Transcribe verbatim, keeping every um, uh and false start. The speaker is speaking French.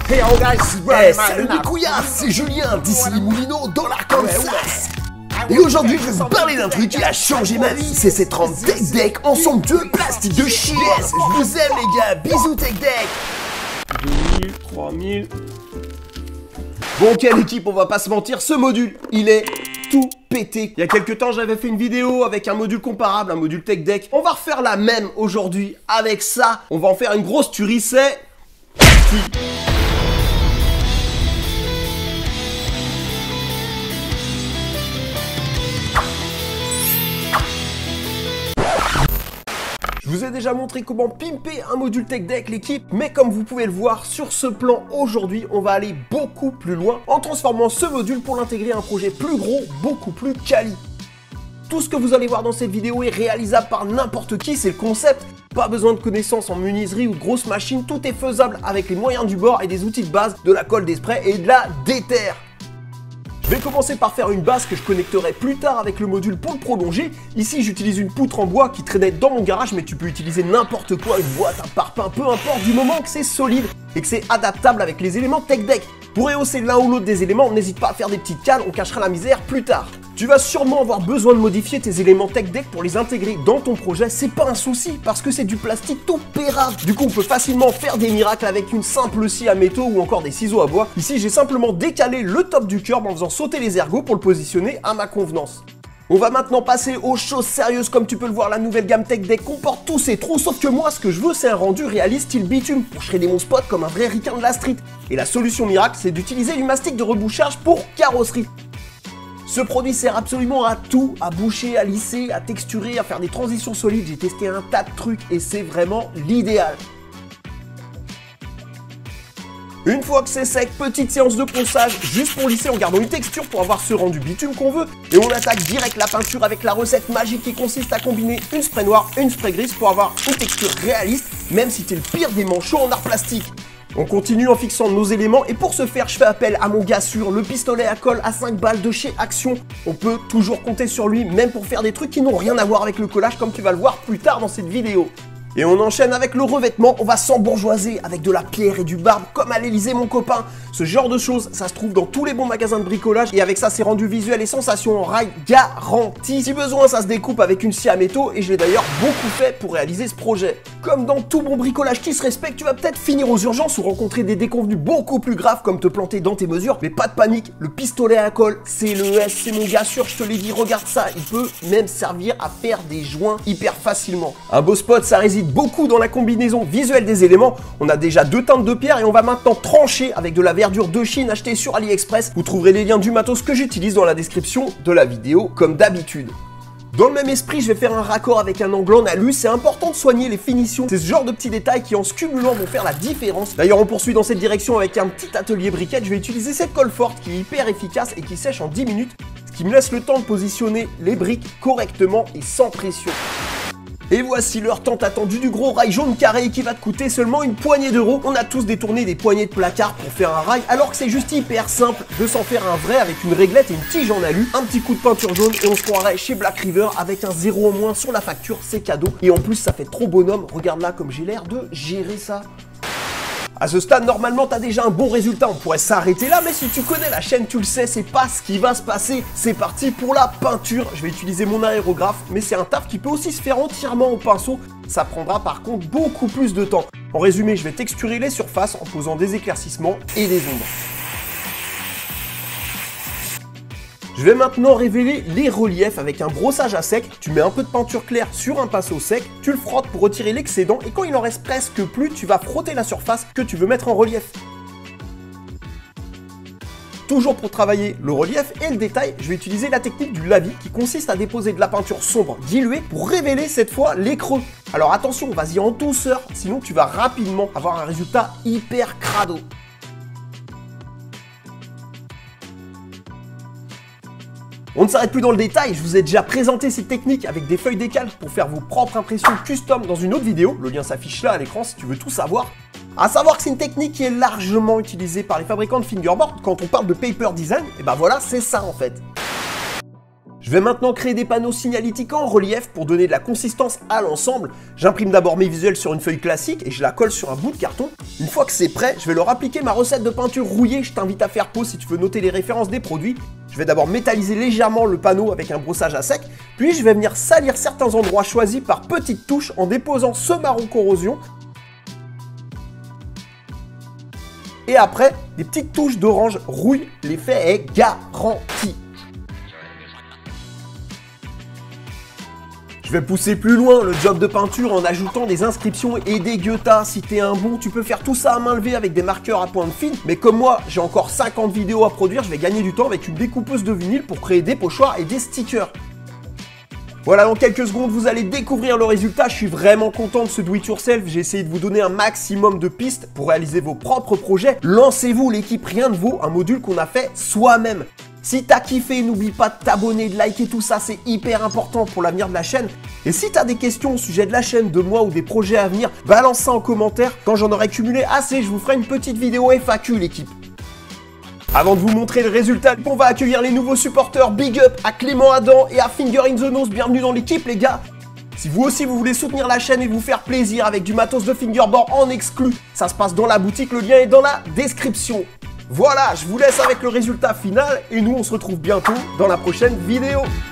Hey, oh guys, hey, salut les couillards, c'est Julien d'ici les Moulineaux dans l'Arkansas. Et aujourd'hui, je vais vous parler d'un truc qui a changé ma vie. C'est ces trente Tech Deck ensemble de plastique de chier. Je vous aime les gars, bisous Tech Deck. deux mille, trois mille... Bon, quelle équipe, on va pas se mentir, ce module, il est tout pété. Il y a quelques temps, j'avais fait une vidéo avec un module comparable, un module Tech Deck. On va refaire la même aujourd'hui avec ça. On va en faire une grosse tuerie, c'est... Je vous ai déjà montré comment pimper un module Tech Deck l'équipe, mais comme vous pouvez le voir sur ce plan aujourd'hui, on va aller beaucoup plus loin en transformant ce module pour l'intégrer à un projet plus gros, beaucoup plus quali. Tout ce que vous allez voir dans cette vidéo est réalisable par n'importe qui, c'est le concept. Pas besoin de connaissances en menuiserie ou de grosses machines, tout est faisable avec les moyens du bord et des outils de base, de la colle des sprays et de la déterre. Je vais commencer par faire une base que je connecterai plus tard avec le module pour le prolonger. Ici, j'utilise une poutre en bois qui traînait dans mon garage, mais tu peux utiliser n'importe quoi, une boîte, un parpaing, peu importe, du moment que c'est solide et que c'est adaptable avec les éléments Tech Deck. Pour rehausser l'un ou l'autre des éléments, n'hésite pas à faire des petites cales, on cachera la misère plus tard. Tu vas sûrement avoir besoin de modifier tes éléments Tech Deck pour les intégrer dans ton projet, c'est pas un souci parce que c'est du plastique tout pérave. Du coup, on peut facilement faire des miracles avec une simple scie à métaux ou encore des ciseaux à bois. Ici, j'ai simplement décalé le top du curb en faisant sauter les ergots pour le positionner à ma convenance. On va maintenant passer aux choses sérieuses. Comme tu peux le voir, la nouvelle gamme Tech Deck comporte tous ces trous, sauf que moi, ce que je veux, c'est un rendu réaliste style bitume pour shredder mon spot comme un vrai ricain de la street. Et la solution miracle, c'est d'utiliser du mastic de rebouchage pour carrosserie. Ce produit sert absolument à tout, à boucher, à lisser, à texturer, à faire des transitions solides. J'ai testé un tas de trucs et c'est vraiment l'idéal. Une fois que c'est sec, petite séance de ponçage juste pour lisser en gardant une texture pour avoir ce rendu bitume qu'on veut. Et on attaque direct la peinture avec la recette magique qui consiste à combiner une spray noire et une spray grise pour avoir une texture réaliste, même si t'es le pire des manchots en art plastique. On continue en fixant nos éléments et pour ce faire, je fais appel à mon gars sûr, le pistolet à colle à cinq balles de chez Action. On peut toujours compter sur lui, même pour faire des trucs qui n'ont rien à voir avec le collage comme tu vas le voir plus tard dans cette vidéo. Et on enchaîne avec le revêtement, on va s'embourgeoiser avec de la pierre et du marbre comme à l'Elysée mon copain. Ce genre de choses, ça se trouve dans tous les bons magasins de bricolage et avec ça c'est rendu visuel et sensations en rail garanti. Si besoin, ça se découpe avec une scie à métaux et je l'ai d'ailleurs beaucoup fait pour réaliser ce projet. Comme dans tout bon bricolage qui se respecte, tu vas peut-être finir aux urgences ou rencontrer des déconvenus beaucoup plus graves comme te planter dans tes mesures. Mais pas de panique, le pistolet à colle, c'est le S, c'est mon gars sûr, je te l'ai dit, regarde ça, il peut même servir à faire des joints hyper facilement. Un beau spot, ça réside beaucoup dans la combinaison visuelle des éléments. On a déjà deux teintes de pierre et on va maintenant trancher avec de la verdure de Chine achetée sur AliExpress. Vous trouverez les liens du matos que j'utilise dans la description de la vidéo comme d'habitude. Dans le même esprit, je vais faire un raccord avec un angle en alu. C'est important de soigner les finitions. C'est ce genre de petits détails qui en se cumulant vont faire la différence. D'ailleurs, on poursuit dans cette direction avec un petit atelier briquette. Je vais utiliser cette colle forte qui est hyper efficace et qui sèche en dix minutes, ce qui me laisse le temps de positionner les briques correctement et sans pression. Et voici l'heure tant attendue du gros rail jaune carré qui va te coûter seulement une poignée d'euros. On a tous détourné des poignées de placard pour faire un rail alors que c'est juste hyper simple de s'en faire un vrai avec une réglette et une tige en alu, un petit coup de peinture jaune et on se croirait chez Black River avec un zéro en moins sur la facture, c'est cadeau. Et en plus ça fait trop bonhomme, regarde là comme j'ai l'air de gérer ça. À ce stade, normalement, t'as déjà un bon résultat, on pourrait s'arrêter là, mais si tu connais la chaîne, tu le sais, c'est pas ce qui va se passer. C'est parti pour la peinture. Je vais utiliser mon aérographe, mais c'est un taf qui peut aussi se faire entièrement au pinceau. Ça prendra par contre beaucoup plus de temps. En résumé, je vais texturer les surfaces en posant des éclaircissements et des ombres. Je vais maintenant révéler les reliefs avec un brossage à sec. Tu mets un peu de peinture claire sur un pinceau sec, tu le frottes pour retirer l'excédent et quand il en reste presque plus, tu vas frotter la surface que tu veux mettre en relief. Toujours pour travailler le relief et le détail, je vais utiliser la technique du lavis qui consiste à déposer de la peinture sombre diluée pour révéler cette fois les creux. Alors attention, vas-y en douceur, sinon tu vas rapidement avoir un résultat hyper crado. On ne s'arrête plus dans le détail, je vous ai déjà présenté cette technique avec des feuilles décalques pour faire vos propres impressions custom dans une autre vidéo. Le lien s'affiche là à l'écran si tu veux tout savoir. À savoir que c'est une technique qui est largement utilisée par les fabricants de fingerboard quand on parle de paper design, et ben voilà, c'est ça en fait. Je Je vais maintenant créer des panneaux signalétiques en relief pour donner de la consistance à l'ensemble. J'imprime d'abord mes visuels sur une feuille classique et je la colle sur un bout de carton. Une fois que c'est prêt, je vais leur appliquer ma recette de peinture rouillée. Je t'invite à faire pause si tu veux noter les références des produits. Je vais d'abord métalliser légèrement le panneau avec un brossage à sec, puis je vais venir salir certains endroits choisis par petites touches en déposant ce marron corrosion. Et après, des petites touches d'orange rouille, l'effet est garanti. Je vais pousser plus loin le job de peinture en ajoutant des inscriptions et des guettas. Si t'es un bon, tu peux faire tout ça à main levée avec des marqueurs à pointe fine. Mais comme moi, j'ai encore cinquante vidéos à produire, je vais gagner du temps avec une découpeuse de vinyle pour créer des pochoirs et des stickers. Voilà, dans quelques secondes, vous allez découvrir le résultat. Je suis vraiment content de ce do it yourself. J'ai essayé de vous donner un maximum de pistes pour réaliser vos propres projets. Lancez-vous l'équipe, rien ne vaut un module qu'on a fait soi-même. Si t'as kiffé, n'oublie pas de t'abonner, de liker tout ça, c'est hyper important pour l'avenir de la chaîne. Et si t'as des questions au sujet de la chaîne, de moi ou des projets à venir, balance ça en commentaire. Quand j'en aurai cumulé assez, je vous ferai une petite vidéo F A Q, l'équipe. Avant de vous montrer le résultat, on va accueillir les nouveaux supporters. Big up à Clément Adam et à Finger in the Nose. Bienvenue dans l'équipe, les gars. Si vous aussi vous voulez soutenir la chaîne et vous faire plaisir avec du matos de fingerboard en exclu, ça se passe dans la boutique, le lien est dans la description. Voilà, je vous laisse avec le résultat final et nous on se retrouve bientôt dans la prochaine vidéo.